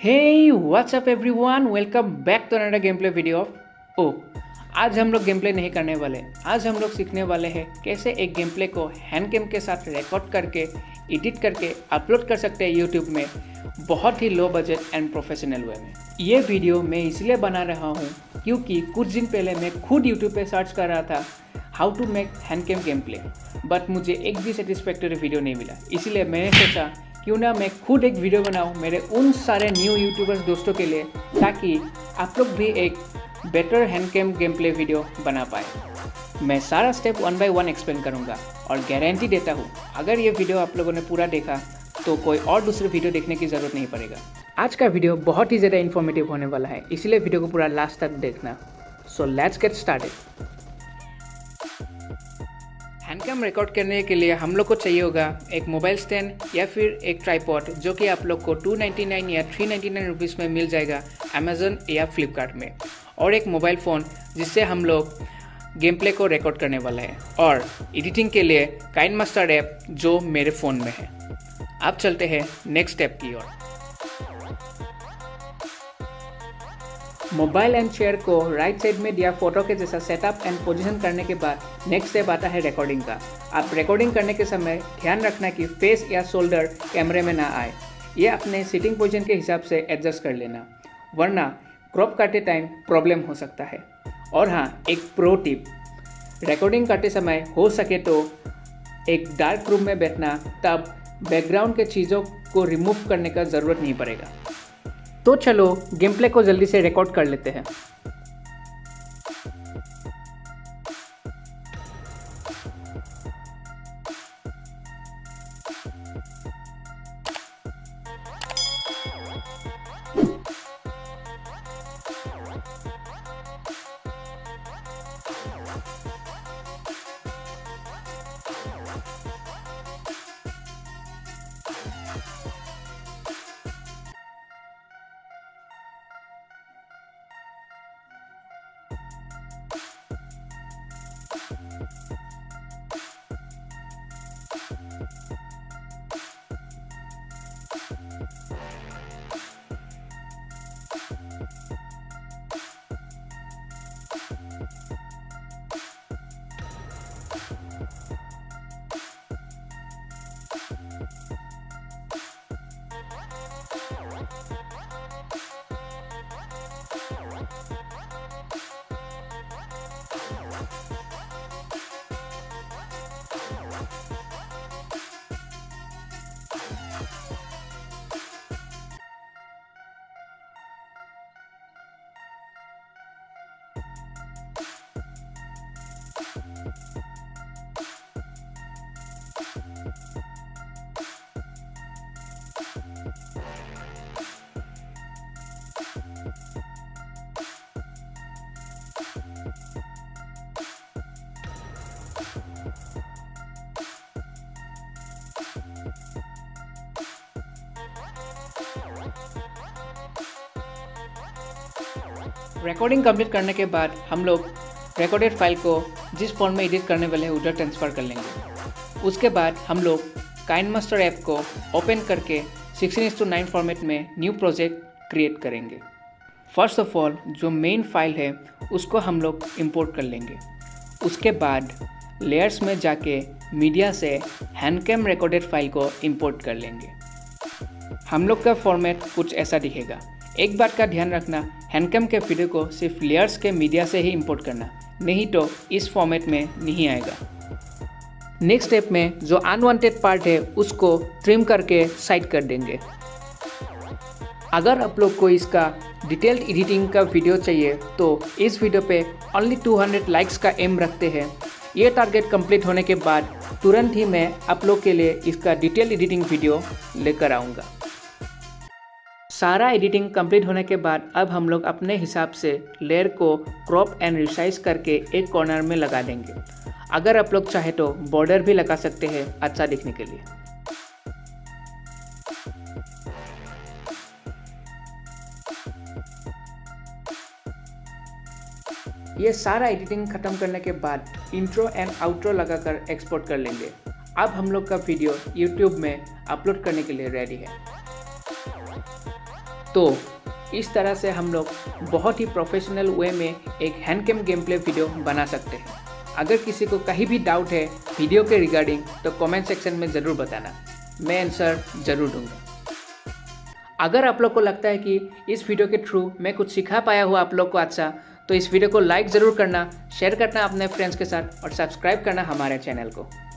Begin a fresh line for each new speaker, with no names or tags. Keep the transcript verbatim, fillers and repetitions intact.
Hey, what's up everyone? Welcome back to another gameplay video of ओ आज हम लोग gameplay नहीं करने वाले। आज हम लोग सीखने वाले हैं कैसे एक गेमप्ले को हैंड कैम के साथ रिकॉर्ड करके एडिट करके अपलोड कर सकते हैं यूट्यूब में बहुत ही low budget and professional way में। ये वीडियो मैं इसलिए बना रहा हूँ क्योंकि कुछ दिन पहले मैं खुद यूट्यूब पे सर्च कर रहा था how to make hand cam game play, but मुझे एक भी सेटिस्फैक्टरी वीडियो नहीं मिला। इसलिए मैंने सोचा क्यों ना मैं खुद एक वीडियो बनाऊं मेरे उन सारे न्यू यूट्यूबर्स दोस्तों के लिए, ताकि आप लोग भी एक better hand cam game play video बना पाए। मैं सारा step one by one explain करूंगा और गारंटी देता हूं अगर ये वीडियो आप लोगों ने पूरा देखा तो कोई और दूसरी वीडियो देखने की ज़रूरत नहीं पड़ेगा। आज का वीडियो बहुत ही ज़्यादा इन्फॉर्मेटिव होने वाला है, इसलिए वीडियो को पूरा लास्ट तक देखना। So let's get started. Hand cam record करने के लिए हम लोग को चाहिए होगा एक मोबाइल स्टैंड या फिर एक ट्राइपॉड, जो कि आप लोग को टू नाइन्टी नाइन या थ्री नाइन्टी नाइन रुपीज़ में मिल जाएगा अमेज़न या फ्लिपकार्ट में, और एक मोबाइल फ़ोन जिससे हम लोग गेम प्ले को रिकॉर्ड करने वाला है, और एडिटिंग के लिए काइनमास्टर ऐप जो मेरे फ़ोन में है। अब चलते हैं नेक्स्ट स्टेप की ओर। मोबाइल एंड चेयर को राइट साइड में दिया फोटो के जैसा सेटअप एंड पोजीशन करने के बाद नेक्स्ट स्टेप आता है रिकॉर्डिंग का। आप रिकॉर्डिंग करने के समय ध्यान रखना कि फेस या शोल्डर कैमरे में ना आए। ये अपने सिटिंग पोजीशन के हिसाब से एडजस्ट कर लेना, वरना क्रॉप करते टाइम प्रॉब्लम हो सकता है। और हाँ, एक प्रो टिप, रिकॉर्डिंग करते समय हो सके तो एक डार्क रूम में बैठना, तब बैकग्राउंड के चीज़ों को रिमूव करने का ज़रूरत नहीं पड़ेगा। तो चलो गेम प्ले को जल्दी से रिकॉर्ड कर लेते हैं। रिकॉर्डिंग कंप्लीट करने के बाद हम लोग रिकॉर्डेड फाइल को जिस फॉर्म में एडिट करने वाले हैं उधर ट्रांसफ़र कर लेंगे। उसके बाद हम लोग काइनमास्टर ऐप को ओपन करके sixteen is to nine format में न्यू प्रोजेक्ट क्रिएट करेंगे। फर्स्ट ऑफ ऑल जो मेन फाइल है उसको हम लोग इंपोर्ट कर लेंगे। उसके बाद लेयर्स में जाके मीडिया से हैंड कैम रिकॉर्डेड फाइल को इंपोर्ट कर लेंगे। हम लोग का फॉर्मेट कुछ ऐसा दिखेगा। एक बात का ध्यान रखना, हैंडकैम के वीडियो को सिर्फ लेयर्स के मीडिया से ही इंपोर्ट करना, नहीं तो इस फॉर्मेट में नहीं आएगा। नेक्स्ट स्टेप में जो अनवांटेड पार्ट है उसको ट्रिम करके साइड कर देंगे। अगर आप लोग को इसका डिटेल्ड एडिटिंग का वीडियो चाहिए तो इस वीडियो पे ओनली टू हंड्रेड लाइक्स का एम रखते हैं। ये टारगेट कंप्लीट होने के बाद तुरंत ही मैं आप लोग के लिए इसका डिटेल एडिटिंग वीडियो लेकर आऊँगा। सारा एडिटिंग कंप्लीट होने के बाद अब हम लोग अपने हिसाब से लेयर को क्रॉप एंड रिसाइज करके एक कॉर्नर में लगा देंगे। अगर आप लोग चाहे तो बॉर्डर भी लगा सकते हैं अच्छा दिखने के लिए। ये सारा एडिटिंग खत्म करने के बाद इंट्रो एंड आउट्रो लगाकर एक्सपोर्ट कर लेंगे। अब हम लोग का वीडियो यूट्यूब में अपलोड करने के लिए रेडी है। तो इस तरह से हम लोग बहुत ही प्रोफेशनल वे में एक hand cam game play video बना सकते हैं। अगर किसी को कहीं भी डाउट है वीडियो के रिगार्डिंग तो कमेंट सेक्शन में ज़रूर बताना, मैं आंसर ज़रूर दूंगा। अगर आप लोग को लगता है कि इस वीडियो के थ्रू मैं कुछ सिखा पाया हुआ आप लोग को अच्छा, तो इस वीडियो को लाइक ज़रूर करना, शेयर करना अपने फ्रेंड्स के साथ और सब्सक्राइब करना हमारे चैनल को।